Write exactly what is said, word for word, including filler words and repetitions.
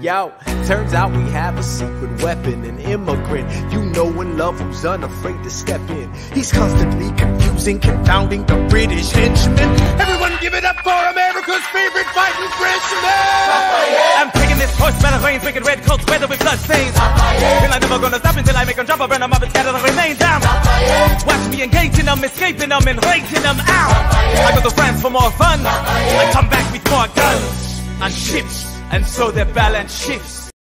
Yo, turns out we have a secret weapon, an immigrant you know and love who's unafraid to step in. He's constantly confusing, confounding the British henchmen. Everyone give it up for America's favorite fighting Frenchman! I'm taking this horse by the reins, making red coats weather with blood stains. And I'm never gonna stop until I make them drop, burn them up and scatter the remains down. Watch me engaging them, escaping them, and raking them out. I go to France for more fun, I come back with more guns and ships, and so their balance shifts.